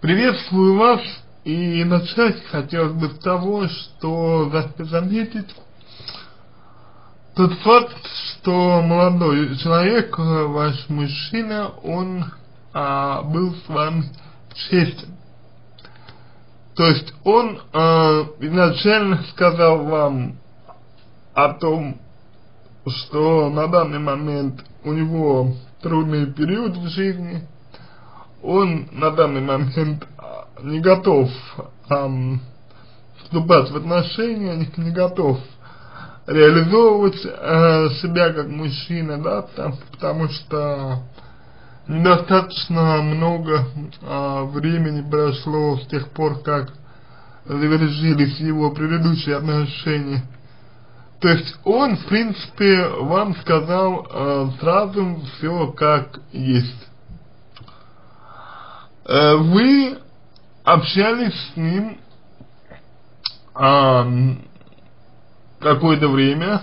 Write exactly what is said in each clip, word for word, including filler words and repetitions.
Приветствую вас, и начать хотелось бы с того, что заметить тот факт, что молодой человек, ваш мужчина, он а, был с вами честен. То есть он а, изначально сказал вам о том, что на данный момент у него трудный период в жизни, он на данный момент не готов эм, вступать в отношения, не, не готов реализовывать э, себя как мужчина, да, потому, потому что недостаточно много э, времени прошло с тех пор, как завершились его предыдущие отношения. То есть он, в принципе, вам сказал э, сразу все как есть. Э, вы общались с ним э, какое-то время,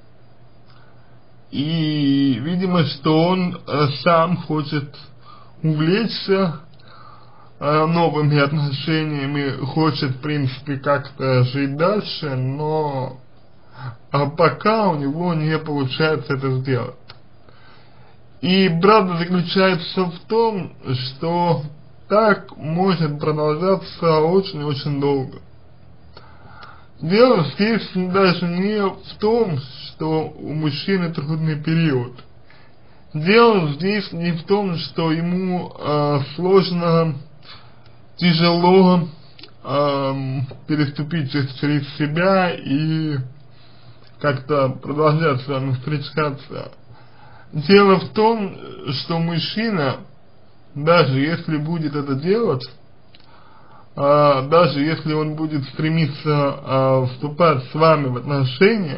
и видимо, что он э, сам хочет увлечься э, новыми отношениями, хочет, в принципе, как-то жить дальше, но а пока у него не получается это сделать. И правда заключается в том, что так может продолжаться очень-очень долго. Дело здесь даже не в том, что у мужчины трудный период. Дело здесь не в том, что ему э, сложно, тяжело э, переступить через себя и как-то продолжать с вами встречаться. Дело в том, что мужчина, даже если будет это делать, а, даже если он будет стремиться а, вступать с вами в отношения,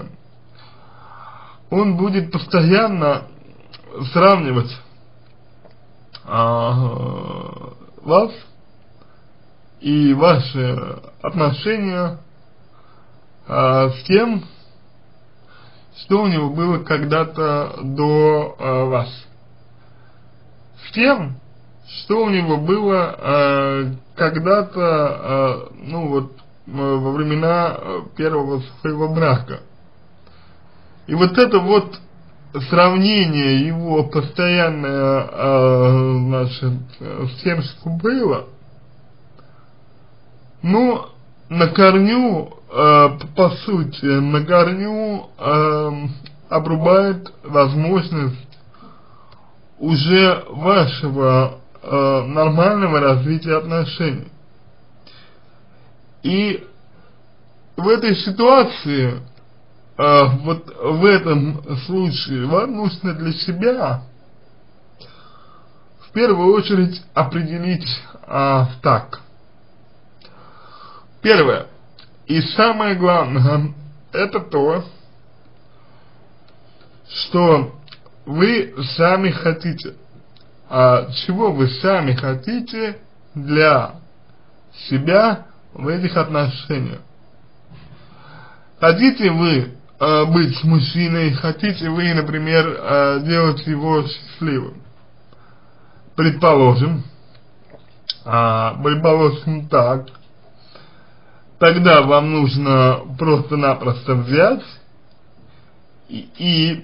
он будет постоянно сравнивать а, вас и ваши отношения а, с тем, что у него было когда-то до э, вас, с тем, что у него было э, когда-то, э, ну вот, э, во времена первого своего брака. И вот это вот сравнение его постоянное, э, значит, с тем, что было, ну, на корню, э, по сути, на корню э, обрубает возможность уже вашего э, нормального развития отношений. И в этой ситуации, э, вот в этом случае, вам нужно для себя в первую очередь определить э, так. Первое и самое главное, это то, что вы сами хотите. А чего вы сами хотите для себя в этих отношениях? Хотите вы э, быть с мужчиной, хотите вы, например, э, делать его счастливым? Предположим, э, предположим так. Тогда вам нужно просто-напросто взять и, и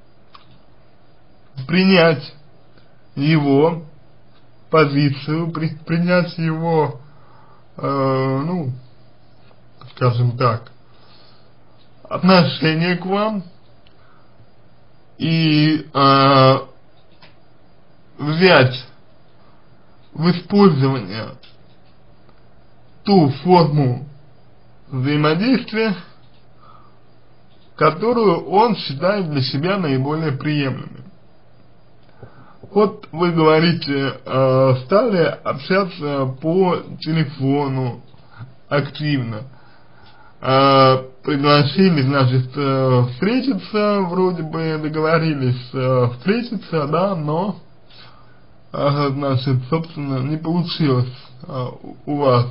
принять его позицию, при, принять его, э, ну, скажем так, отношение к вам и э, взять в использование ту форму взаимодействия, которую он считает для себя наиболее приемлемой. Вот вы говорите, э, стали общаться по телефону активно, э, пригласили, значит, э, встретиться, вроде бы договорились э, встретиться, да, но, э, значит, собственно, не получилось э, у вас.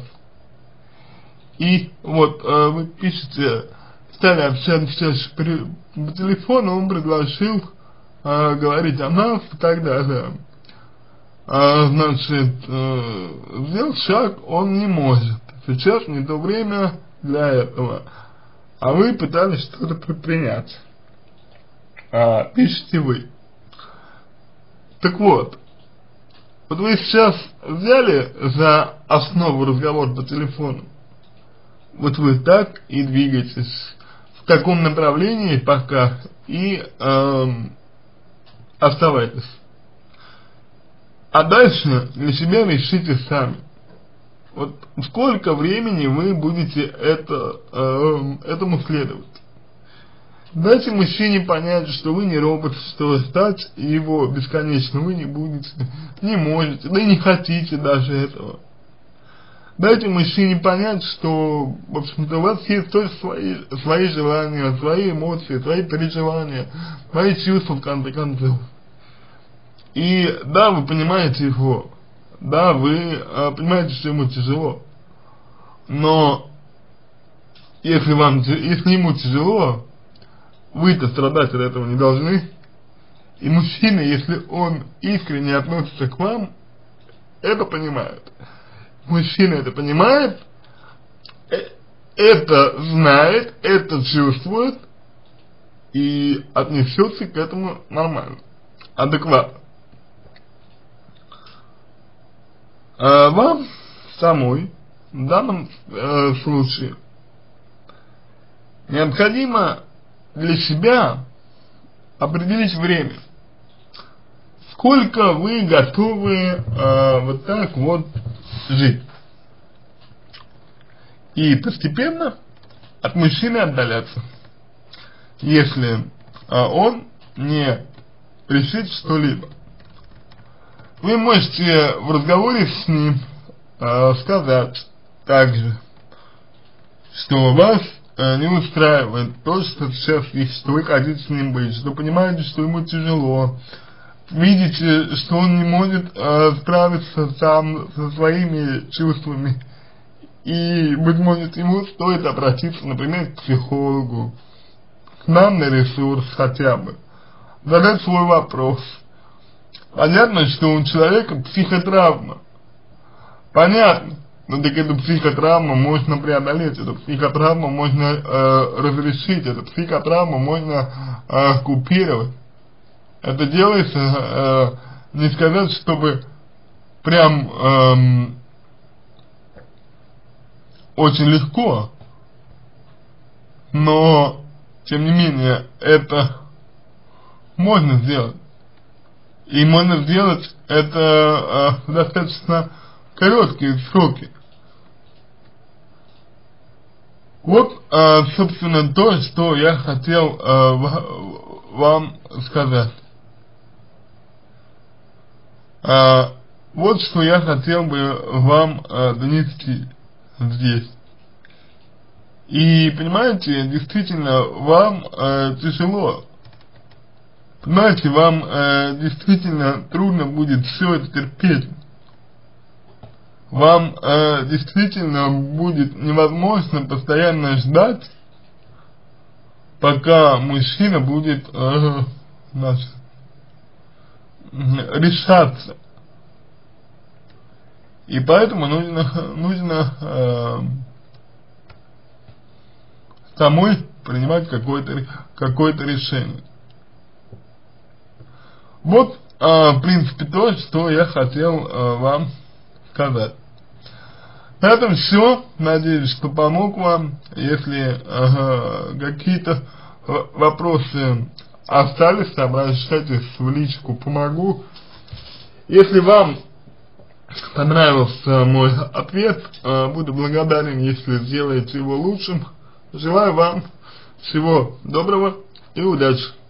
И вот э, вы пишете, стали общаться по телефону, он предложил э, говорить о нас и так далее. а, значит, э, сделать шаг он не может. Сейчас не то время для этого. А вы пытались что-то предпринять. А, пишите вы. Так вот, вот вы сейчас взяли за основу разговор по телефону. Вот вы так и двигаетесь в таком направлении пока и эм, оставайтесь. А дальше для себя решите сами. Вот сколько времени вы будете это, э, этому следовать. Дайте мужчине понять, что вы не робот, что стать его бесконечно вы не будете, не можете, да и не хотите даже этого. Дайте мужчине понять, что, в общем-то, у вас есть тоже свои, свои желания, свои эмоции, свои переживания, свои чувства, в конце концов. И да, вы понимаете его, да, вы э, понимаете, что ему тяжело, но если вам, если ему тяжело, вы-то страдать от этого не должны. И мужчина, если он искренне относится к вам, это понимает. Мужчина это понимает, это знает, это чувствует и отнесется к этому нормально, адекватно. А вам самой в данном э, случае необходимо для себя определить время, сколько вы готовы э, вот так вот жить, и постепенно от мужчины отдаляться, если э, он не решит что-либо. Вы можете в разговоре с ним э, сказать также, что вас э, не устраивает то, что сейчас есть, что вы хотите с ним быть, что понимаете, что ему тяжело, видите, что он не может э, справиться сам со своими чувствами, и, быть может, ему стоит обратиться, например, к психологу, к нам на ресурс хотя бы, задать свой вопрос. Понятно, что у человека психотравма. Понятно. Но так эту психотравму можно преодолеть, эту психотравму можно э, разрешить, эту психотравму можно э, купировать. Это делается, э, не сказать, чтобы прям э, очень легко, но, тем не менее, это можно сделать. И можно сделать это э, достаточно короткие сроки. Вот, э, собственно, то, что я хотел э, вам сказать. Э, вот что я хотел бы вам э, донести здесь. И, понимаете, действительно, вам э, тяжело. Понимаете, вам э, действительно трудно будет все это терпеть. Вам э, действительно будет невозможно постоянно ждать, пока мужчина будет э, значит, решаться. И поэтому нужно, нужно э, самой принимать какое-то какое-то решение. Вот, э, в принципе, то, что я хотел э, вам сказать. На этом все. Надеюсь, что помог вам. Если э, какие-то вопросы остались, обращайтесь в личку, помогу. Если вам понравился мой ответ, э, буду благодарен, если сделаете его лучшим. Желаю вам всего доброго и удачи.